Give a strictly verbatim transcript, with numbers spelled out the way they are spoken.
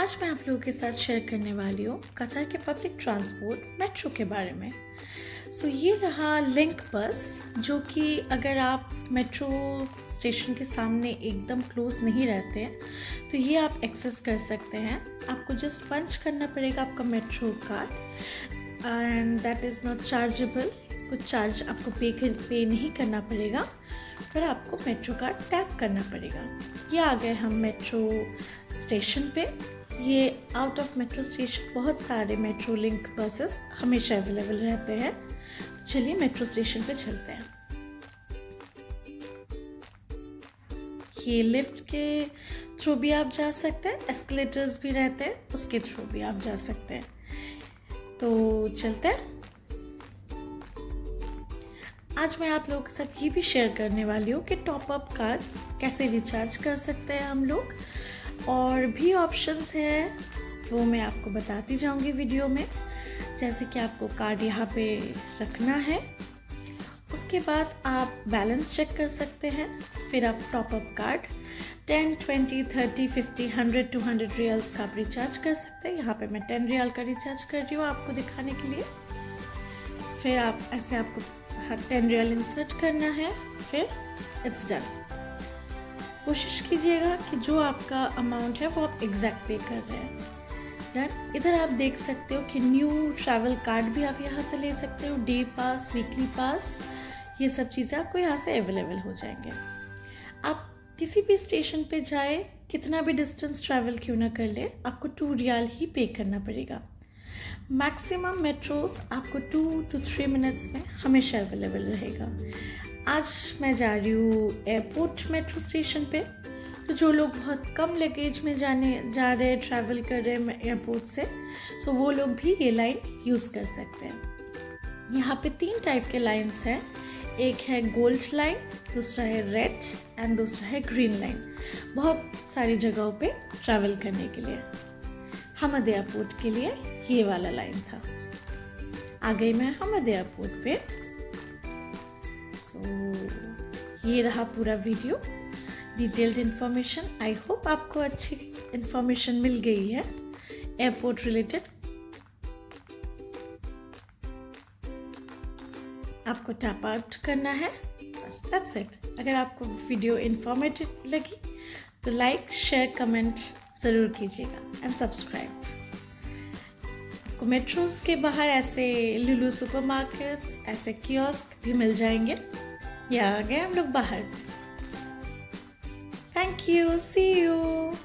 आज मैं आप लोगों के साथ शेयर करने वाली हूँ कतर के पब्लिक ट्रांसपोर्ट मेट्रो के बारे में। सो so, ये रहा लिंक बस, जो कि अगर आप मेट्रो स्टेशन के सामने एकदम क्लोज नहीं रहते हैं तो ये आप एक्सेस कर सकते हैं। आपको जस्ट पंच करना पड़ेगा आपका metro card and that is not chargeable. कुछ चार्ज आपको पे कर पे नहीं करना पड़ेगा, फिर आपको मेट्रो कार्ड टैप करना पड़ेगा। ये आ गए हम मेट्रो स्टेशन पे। ये आउट ऑफ मेट्रो स्टेशन बहुत सारे मेट्रो लिंक बसेस हमेशा अवेलेबल रहते हैं। तो चलिए मेट्रो स्टेशन पे चलते हैं। ये लिफ्ट के थ्रू भी आप जा सकते हैं, एस्केलेटर्स भी रहते हैं, उसके थ्रू भी आप जा सकते हैं। तो चलते हैं। आज मैं आप लोगों के साथ ये भी शेयर करने वाली हूँ कि टॉप अप कार्ड्स कैसे रिचार्ज कर सकते हैं हम लोग, और भी ऑप्शंस हैं वो मैं आपको बताती जाऊंगी वीडियो में। जैसे कि आपको कार्ड यहाँ पे रखना है, उसके बाद आप बैलेंस चेक कर सकते हैं, फिर आप top up card ten, twenty, thirty, fifty, hundred, two hundred riyals का आप रिचार्ज कर सकते हैं। यहाँ पे मैं टेन रियल का रिचार्ज कर रही हूँ आपको दिखाने के लिए। फिर आप ऐसे आपको टेन रियल इंसर्ट करना है, फिर इट्स डन। कोशिश कीजिएगा कि जो आपका अमाउंट है वो आप एग्जैक्ट पे कर रहे हैं। डन। इधर आप देख सकते हो कि न्यू ट्रैवल कार्ड भी आप यहाँ से ले सकते हो, डे पास, वीकली पास, ये सब चीज़ें आपको यहाँ से अवेलेबल हो जाएंगे। आप किसी भी स्टेशन पे जाए, कितना भी डिस्टेंस ट्रैवल क्यों ना कर ले, आपको टू रियाल ही पे करना पड़ेगा। मैक्सिमम मेट्रोस आपको टू टू थ्री मिनट्स में हमेशा अवेलेबल रहेगा। आज मैं जा रही हूँ एयरपोर्ट मेट्रो स्टेशन पे, तो जो लोग बहुत कम लगेज में जाने जा रहे हैं, ट्रैवल कर रहे हैं एयरपोर्ट से, तो वो लोग भी ये लाइन यूज़ कर सकते हैं। यहाँ पे तीन टाइप के लाइन्स हैं। एक है गोल्ड लाइन, दूसरा है रेड एंड दूसरा है ग्रीन लाइन। बहुत सारी जगहों पे ट्रैवल करने के लिए। हमद एयरपोर्ट के लिए ये वाला लाइन था। आ गई मैं हमद एयरपोर्ट पे। तो ये रहा पूरा video, detailed information. I hope आपको अच्छी इन्फॉर्मेशन मिल गई है एयरपोर्ट रिलेटेड। आपको टैप आउट करना है, बस दैट्स इट। अगर आपको वीडियो इन्फॉर्मेटिव लगी तो लाइक, शेयर, कमेंट ज़रूर कीजिएगा एंड सब्सक्राइब। आपको मेट्रोस के बाहर ऐसे लुलु सुपरमार्केट्स, ऐसे कियोस्क भी मिल जाएंगे। ये आ गए हम लोग बाहर। Thank you, see you.